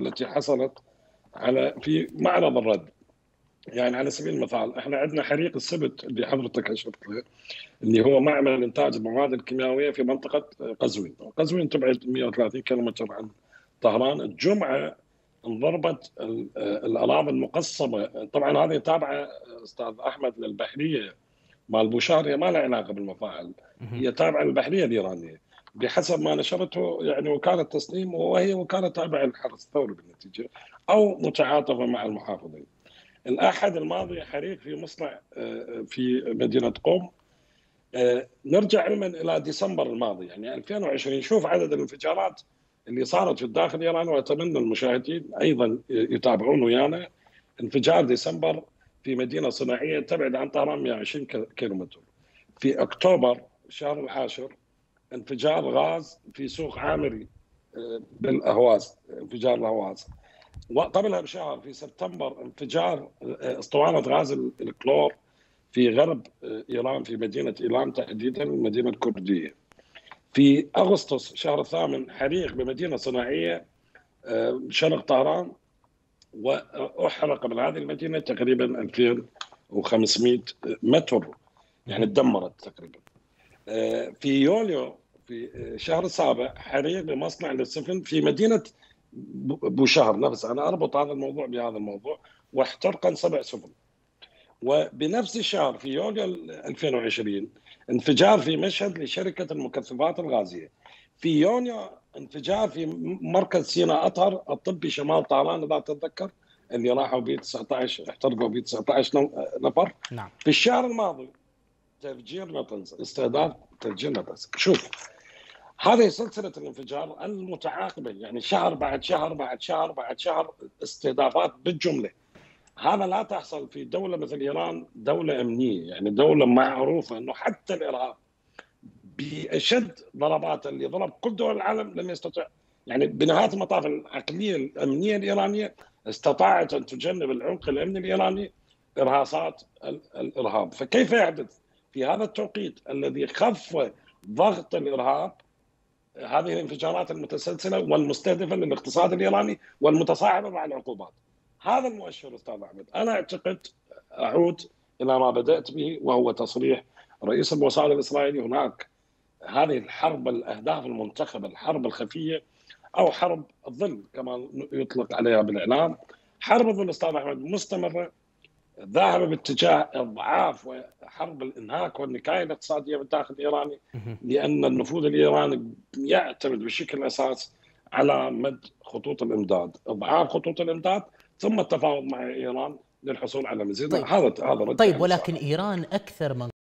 التي حصلت في معرض الرد. يعني على سبيل المثال احنا عندنا حريق السبت اللي حضرتك اشرت له، اللي هو معمل انتاج المواد الكيميائيه في منطقه قزوين. قزوين تبعد 130 كيلومتر عن طهران. الجمعه انضربت الاراضي المقصبه، طبعا هذه تابعه استاذ احمد للبحريه مال بوشار، هي ما لها علاقه بالمفاعل، هي تابعه للبحريه الايرانيه بحسب ما نشرته يعني وكاله تسنيم، وهي وكاله تابعه للحرس الثوري بالنتيجه، او متعاطفه مع المحافظين. الأحد الماضي حريق في مصنع في مدينة قم. نرجع علما إلى ديسمبر الماضي يعني 2020، شوف عدد الانفجارات اللي صارت في الداخل الإيراني، وأتمنى المشاهدين أيضا يتابعون ويانا. انفجار ديسمبر في مدينة صناعية تبعد عن طهران 120 كيلومتر. في أكتوبر شهر العاشر انفجار غاز في سوق عامري بالأهواز، انفجار الأهواز. وقبلها بشهر في سبتمبر انفجار اسطوانه غاز الكلور في غرب ايران، في مدينه ايلام تحديدا، مدينه كرديه. في اغسطس شهر الثامن حريق بمدينه صناعيه شرق طهران، واحرق من هذه المدينه تقريبا 2500 متر، يعني تدمرت تقريبا. في يوليو في شهر السابع حريق بمصنع للسفن في مدينه بوشهر نفسها. انا اربط هذا الموضوع بهذا الموضوع. واحترقا 7 سفن. وبنفس الشهر في يوليو 2020 انفجار في مشهد لشركه المكثفات الغازيه. في يونيو انفجار في مركز سينا اطهر الطبي شمال طهران، اذا تتذكر، اللي راحوا به 19 احترقوا به 19 نفر. نعم. في الشهر الماضي تفجير نطنز، استهداف تفجير نطنز. شوف هذه سلسلة الانفجار المتعاقبة، يعني شهر بعد شهر بعد شهر بعد شهر، استهدافات بالجملة. هذا لا تحصل في دولة مثل إيران، دولة أمنية، يعني دولة معروفة أنه حتى الإرهاب بأشد ضربات اللي ضرب كل دول العالم لم يستطع، يعني بنهاية المطاف العقلية الأمنية الإيرانية استطاعت أن تجنب العمق الأمني الإيراني إرهاصات الإرهاب. فكيف يحدث في هذا التوقيت الذي خف ضغط الإرهاب هذه الانفجارات المتسلسله والمستهدفه للاقتصاد الايراني والمتصاحبه مع العقوبات؟ هذا المؤشر استاذ احمد. انا اعتقد اعود الى ما بدات به، وهو تصريح رئيس الموساد الاسرائيلي. هناك هذه الحرب، الاهداف المنتخبه، الحرب الخفيه او حرب الظل كما يطلق عليها بالاعلام. حرب الظل استاذ احمد مستمره، ذاهبه باتجاه اضعاف وحرب الانهاك والنكايه الاقتصاديه بالداخل الايراني، لان النفوذ الايراني يعتمد بشكل اساس على مد خطوط الامداد، اضعاف خطوط الامداد، ثم التفاوض مع ايران للحصول على مزيد. طيب. هذا رد طيب، ولكن ايران اكثر من